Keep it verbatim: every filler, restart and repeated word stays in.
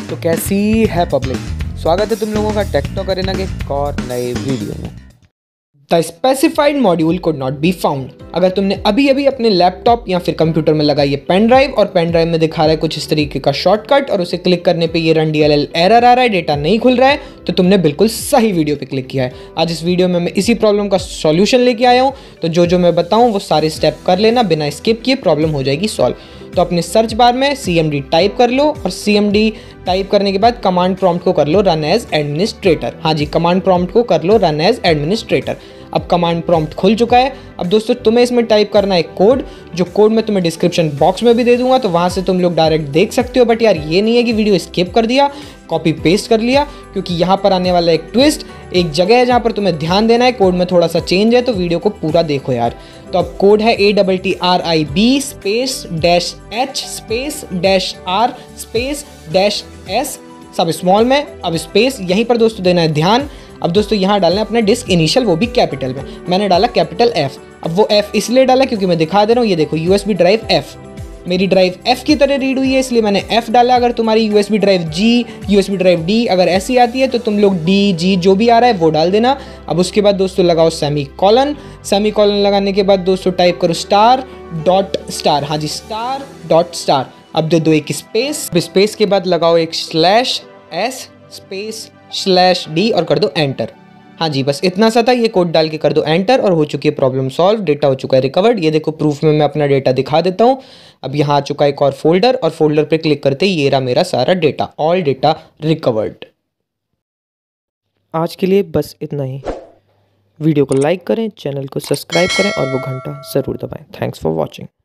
तो कैसी है पब्लिक, स्वागत है तुम लोगों का टेक्टॉक अरेना के एक और नए वीडियो में। The specified module could not be found. अगर तुमने अभी अभी अपने लैपटॉप या फिर कंप्यूटर में लगाई है पेन ड्राइव और पेन ड्राइव में दिखा रहा है कुछ इस तरीके का शॉर्टकट और उसे क्लिक करने पे ये रन डीएलएल एरर आ रहा है, डेटा नहीं खुल रहा है, तो तुमने बिल्कुल सही वीडियो पे क्लिक किया है। आज इस वीडियो में मैं इसी प्रॉब्लम का सॉल्यूशन लेके आया हूँ, तो जो जो मैं बताऊँ वो सारे स्टेप कर लेना, बिना स्किप किए प्रॉब्लम हो जाएगी सॉल्व। तो अपने सर्च बार में सी एम डी टाइप कर लो और सी एम डी टाइप करने के बाद कमांड प्रॉम्प्ट को कर लो रन एज एडमिनिस्ट्रेटर। हाँ जी, कमांड प्रॉम्प्ट को कर लो रन एज एडमिनिस्ट्रेटर। अब कमांड प्रॉम्प्ट खुल चुका है। अब दोस्तों तुम्हें इसमें टाइप करना है कोड, जो कोड मैं तुम्हें डिस्क्रिप्शन बॉक्स में भी दे दूंगा, तो वहां से तुम लोग डायरेक्ट देख सकते हो। बट यार ये नहीं है कि वीडियो स्किप कर दिया, कॉपी पेस्ट कर लिया, क्योंकि यहाँ पर आने वाला एक ट्विस्ट, एक जगह है जहाँ पर तुम्हें ध्यान देना है। कोड में थोड़ा सा चेंज है, तो वीडियो को पूरा देखो यार। तो अब कोड है A double T R I B space dash H space dash R space dash S, सब स्मॉल में। अब स्पेस यहीं पर दोस्तों देना है ध्यान। अब दोस्तों यहाँ डालना है अपना डिस्क इनिशियल, वो भी कैपिटल में। मैंने डाला कैपिटल एफ। अब वो एफ इसलिए डाला क्योंकि मैं दिखा दे रहा हूँ, ये देखो यूएसबी ड्राइव एफ, मेरी ड्राइव एफ की तरह रीड हुई है, इसलिए मैंने एफ डाला। अगर तुम्हारी USB drive G, USB drive D अगर ऐसी आती है तो तुम लोग डी जी जो भी आ रहा है वो डाल देना। अब उसके बाद दोस्तों लगाओ सेमी कॉलन। सेमी कॉलन लगाने के बाद दोस्तों टाइप करो स्टार डॉट स्टार। हाँ जी, स्टार डॉट स्टार। अब दे दो एक स्पेस, स्पेस के बाद लगाओ एक slash S space slash D और कर दो एंटर। हाँ जी, बस इतना सा था। ये कोड डाल के कर दो एंटर और हो चुकी है प्रॉब्लम सॉल्व। डेटा हो चुका है रिकवर्ड। ये देखो प्रूफ में मैं अपना डेटा दिखा देता हूँ। अब यहाँ आ चुका है एक और फोल्डर, और फोल्डर पे क्लिक करते ही ये रहा मेरा सारा डेटा, ऑल डेटा रिकवर्ड। आज के लिए बस इतना ही। वीडियो को लाइक करें, चैनल को सब्सक्राइब करें और वो घंटा ज़रूर दबाएं। Thanks for watching.